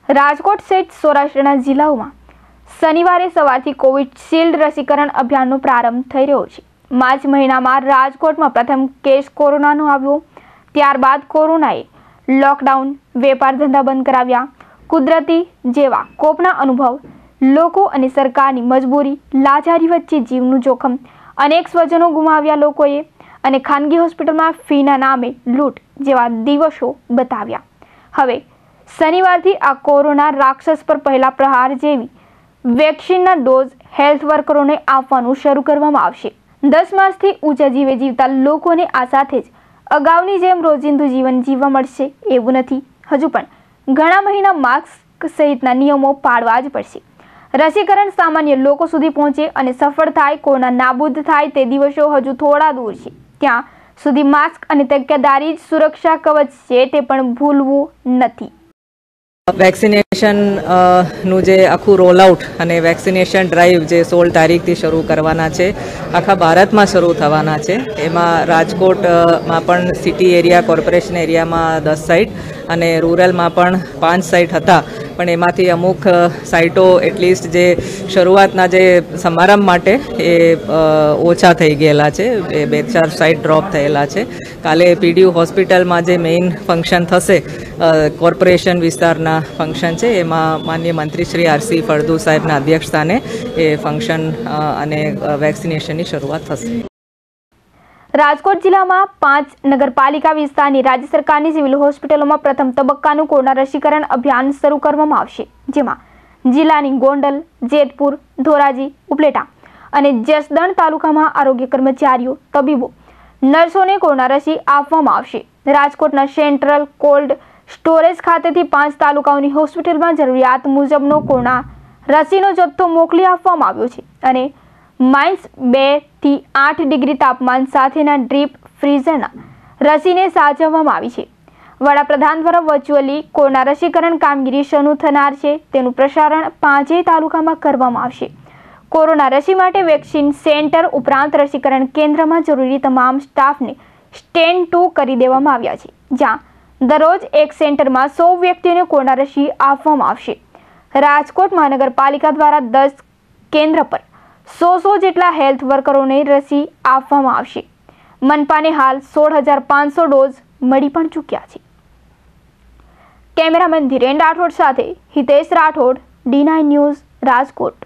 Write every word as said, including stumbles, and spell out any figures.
રાજકોટ સહિત સૌરાષ્ટ્રના જિલ્લાઓમાં શનિવારે સવારથી કોવિશિલ્ડ રસીકરણ અભિયાનનો પ્રારંભ થઈ રહ્યો છે। માર્ચ મહિનામાં રાજકોટમાં પ્રથમ કેસ કોરોનાનો આવ્યો, ત્યારબાદ કોરોનાએ લોકડાઉન, વેપાર ધંધા બંધ કરાવ્યા, કુદરતી જેવા કોપના અનુભવ, લોકો અને સરકારની મજબૂરી, લાચારી વચ્ચે જીવનું જોખમ, અનેક સ્વજનો ગુમાવ્યા લોકોએ અને ખાનગી હોસ્પિટલમાં ફીના નામે લૂંટ જેવા દિવસો બતાવ્યા। હવે શનિવારથી આ કોરોના રાક્ષસ પર પહેલા પ્રહાર જેવી વેક્સિનના ડોઝ હેલ્થ વર્કરોને આપવાનું શરૂ કરવામાં આવશે। દસ માસથી ઊંચા જીવે જીવતા લોકોને આ સાથે જ અગાઉની જેમ રોજિંદુ જીવન જીવવા મળશે એવું નથી। હજુ પણ ઘણા મહિના માસ્ક સહિતના નિયમો પાળવા જ પડશે। રસીકરણ સામાન્ય લોકો સુધી પહોંચે અને સફળ થાય, કોરોના નાબૂદ થાય તે દિવસો હજુ થોડા દૂર છે। ત્યાં સુધી માસ્ક અને તકેદારી જ સુરક્ષા કવચ છે, તે પણ ભૂલવું નથી। વેક્સિનેશન નું જે આખું રોલ આઉટ અને વેક્સિનેશન ડ્રાઈવ જે સોળ તારીખથી શરૂ કરવાના છે, આખા ભારતમાં શરૂ થવાના છે। એમાં રાજકોટમાં પણ સિટી એરિયા, કોર્પોરેશન એરિયામાં દસ સાઇટ અને રૂરલમાં પણ પાંચ સાઇટ હતા, પણ એમાંથી અમુક સાઇટો એટલીસ્ટ જે શરૂઆતના જે સમારંભ માટે એ ઓછા થઈ ગયેલા છે, એ બે ચાર સાઇટ ડ્રોપ થયેલા છે। કાલે પીડીયુ હોસ્પિટલમાં જે મેઇન ફંક્શન થશે, કોર્પોરેશન વિસ્તારના ફંક્શન છે, એમાં માનનીય મંત્રી શ્રી આરસી ફળદુ સાહેબના અધ્યક્ષસ્થાને એ ફંક્શન અને વેક્સિનેશનની શરૂઆત થશે। રાજકોટ જિલ્લામાં પાંચ નગરપાલિકા વિસ્તારની રાજ્ય સરકારની સિવિલ હોસ્પિટલોમાં પ્રથમ તબક્કાનું કોરોના રસીકરણ અભિયાન શરૂ કરવામાં આવશે, જેમાં જિલ્લાની ગોંડલ, જેતપુર, ધોરાજી, ઉપલેટા અને જસદણ તાલુકામાં આરોગ્ય કર્મચારીઓ, તબીબો, નર્સોને કોરોના રસી આપવામાં આવશે। રાજકોટના સેન્ટ્રલ કોલ્ડ સ્ટોરેજ ખાતેથી પાંચ તાલુકાઓની હોસ્પિટલમાં જરૂરિયાત મુજબનો કોરોના રસીનો જથ્થો મોકલી આપવામાં આવ્યો છે અને માઇનસ બે થી આઠ ડિગ્રી તાપમાન સાથેના ડ્રીપ ફ્રીઝરના રસીને સાચવવામાં આવી છે। વડાપ્રધાન દ્વારા વર્ચ્યુઅલી કોરોના રસીકરણ કામગીરી શરૂ થનાર છે, તેનું પ્રસારણ પાંચેય તાલુકામાં કરવામાં આવશે। કોરોના રસી માટે વેક્સિન સેન્ટર ઉપરાંત રસીકરણ કેન્દ્રમાં જરૂરી તમામ સ્ટાફને સ્ટેન્ડ ટુ કરી દેવામાં આવ્યા છે, જ્યાં દરરોજ એક સેન્ટરમાં સો વ્યક્તિઓને કોરોના રસી આપવામાં આવશે। રાજકોટ મહાનગરપાલિકા દ્વારા દસ કેન્દ્ર પર સો સો જેટલા હેલ્થ વર્કરોને રસી આપવામાં આવશે। મનપાને હાલ સોળ હજાર પાંચસો ડોઝ મળી પણ ચૂક્યા છે। કેમેરામેન ધીરેન રાઠોડ સાથે Hitesh Rathod, D nine news, Rajkot.